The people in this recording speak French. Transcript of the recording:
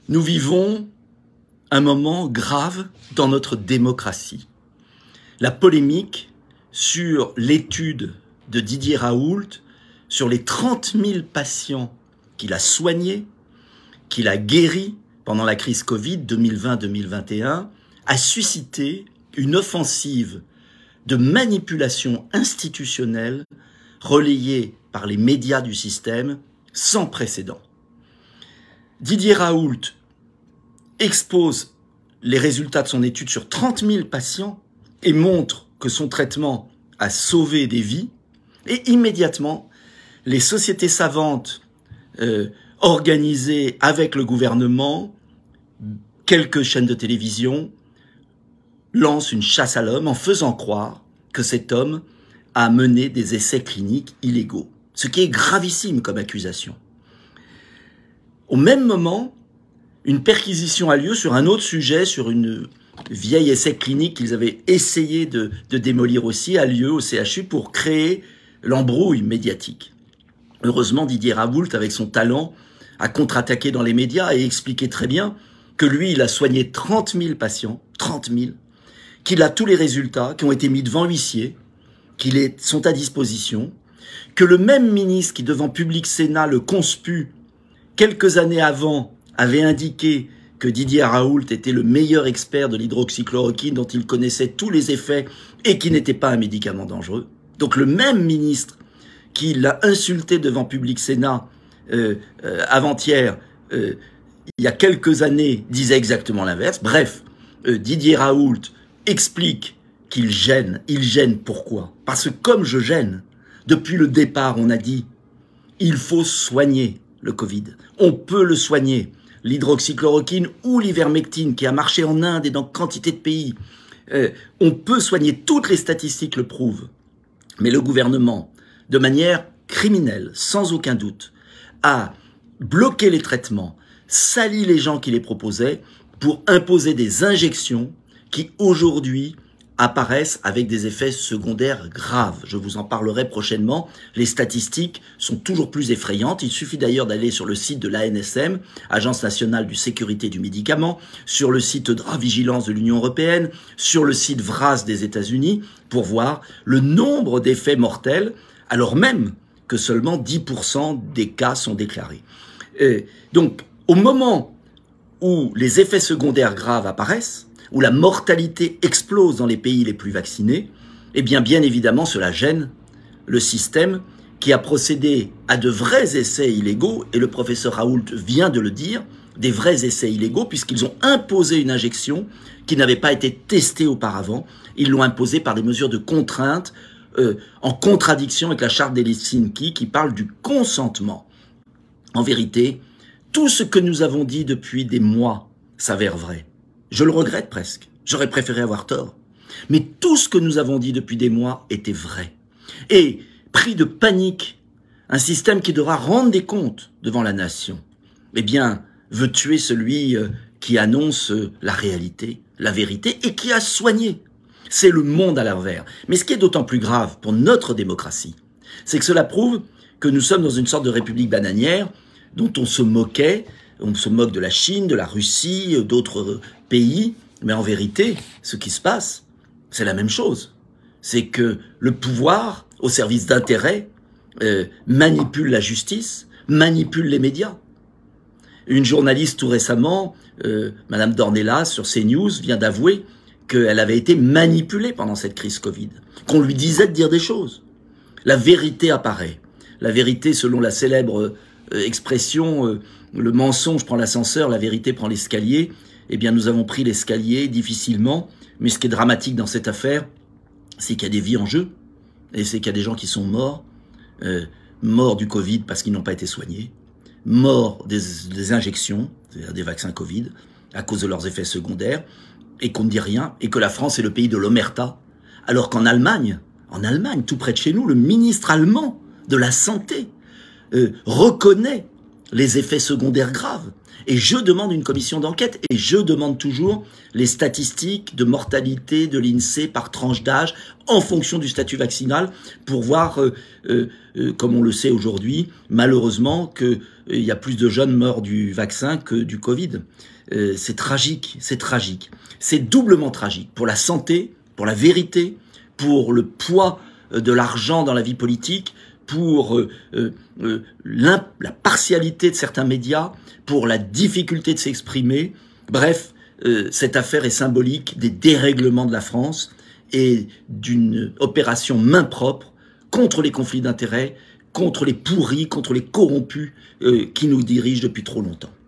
Nous vivons un moment grave dans notre démocratie. La polémique sur l'étude de Didier Raoult sur les 30 000 patients qu'il a soignés, qu'il a guéris pendant la crise Covid 2020-2021, a suscité une offensive de manipulation institutionnelle relayée par les médias du système sans précédent. Didier Raoult expose les résultats de son étude sur 30 000 patients et montre que son traitement a sauvé des vies. Et immédiatement, les sociétés savantes organisées avec le gouvernement, quelques chaînes de télévision, lancent une chasse à l'homme en faisant croire que cet homme a mené des essais cliniques illégaux. Ce qui est gravissime comme accusation. Au même moment, une perquisition a lieu sur un autre sujet, sur une vieille essai clinique qu'ils avaient essayé de démolir aussi, a lieu au CHU pour créer l'embrouille médiatique. Heureusement, Didier Raoult, avec son talent, a contre-attaqué dans les médias et expliqué très bien que lui, il a soigné 30 000 patients, 30 000, qu'il a tous les résultats qui ont été mis devant huissier, qu'ils sont à disposition, que le même ministre qui, devant Public Sénat, le conspu, quelques années avant, avait indiqué que Didier Raoult était le meilleur expert de l'hydroxychloroquine, dont il connaissait tous les effets et qui n'était pas un médicament dangereux. Donc le même ministre qui l'a insulté devant Public Sénat avant-hier, il y a quelques années, disait exactement l'inverse. Bref, Didier Raoult explique qu'il gêne. Il gêne pourquoi? Parce que comme je gêne, depuis le départ, on a dit il faut soigner le Covid. On peut le soigner. L'hydroxychloroquine ou l'ivermectine qui a marché en Inde et dans quantité de pays. On peut soigner, toutes les statistiques le prouvent. Mais le gouvernement, de manière criminelle, sans aucun doute, a bloqué les traitements, sali les gens qui les proposaient pour imposer des injections qui aujourd'hui apparaissent avec des effets secondaires graves. Je vous en parlerai prochainement. Les statistiques sont toujours plus effrayantes. Il suffit d'ailleurs d'aller sur le site de l'ANSM, Agence nationale de sécurité du médicament, sur le site Dravigilance de l'Union européenne, sur le site VRAS des États-Unis, pour voir le nombre d'effets mortels, alors même que seulement 10% des cas sont déclarés. Donc, au moment où les effets secondaires graves apparaissent, où la mortalité explose dans les pays les plus vaccinés, eh bien évidemment, cela gêne le système qui a procédé à de vrais essais illégaux, et le professeur Raoult vient de le dire, des vrais essais illégaux, puisqu'ils ont imposé une injection qui n'avait pas été testée auparavant. Ils l'ont imposée par des mesures de contrainte, en contradiction avec la charte d'Helsinki qui parle du consentement. En vérité, tout ce que nous avons dit depuis des mois s'avère vrai. Je le regrette presque. J'aurais préféré avoir tort. Mais tout ce que nous avons dit depuis des mois était vrai. Et, pris de panique, un système qui devra rendre des comptes devant la nation, eh bien, veut tuer celui qui annonce la réalité, la vérité, et qui a soigné. C'est le monde à l'envers. Mais ce qui est d'autant plus grave pour notre démocratie, c'est que cela prouve que nous sommes dans une sorte de république bananière dont on se moquait. On se moque de la Chine, de la Russie, d'autres pays. Mais en vérité, ce qui se passe, c'est la même chose. C'est que le pouvoir, au service d'intérêts, manipule la justice, manipule les médias. Une journaliste tout récemment, Madame Dornelas, sur CNews, vient d'avouer qu'elle avait été manipulée pendant cette crise Covid, qu'on lui disait de dire des choses. La vérité apparaît. La vérité, selon la célèbre expression, le mensonge prend l'ascenseur, la vérité prend l'escalier. Eh bien, nous avons pris l'escalier difficilement. Mais ce qui est dramatique dans cette affaire, c'est qu'il y a des vies en jeu. Et c'est qu'il y a des gens qui sont morts. Morts du Covid parce qu'ils n'ont pas été soignés. Morts des injections, c'est-à-dire des vaccins Covid, à cause de leurs effets secondaires. Et qu'on ne dit rien. Et que la France est le pays de l'omerta. Alors qu'en Allemagne, tout près de chez nous, le ministre allemand de la Santé reconnaît les effets secondaires graves. Et je demande une commission d'enquête et je demande toujours les statistiques de mortalité de l'INSEE par tranche d'âge en fonction du statut vaccinal pour voir, comme on le sait aujourd'hui, malheureusement, qu'il y a plus de jeunes morts du vaccin que du Covid. C'est tragique, c'est tragique. C'est doublement tragique pour la santé, pour la vérité, pour le poids de l'argent dans la vie politique, pour la partialité de certains médias, pour la difficulté de s'exprimer. Bref, cette affaire est symbolique des dérèglements de la France et d'une opération main propre contre les conflits d'intérêts, contre les pourris, contre les corrompus qui nous dirigent depuis trop longtemps.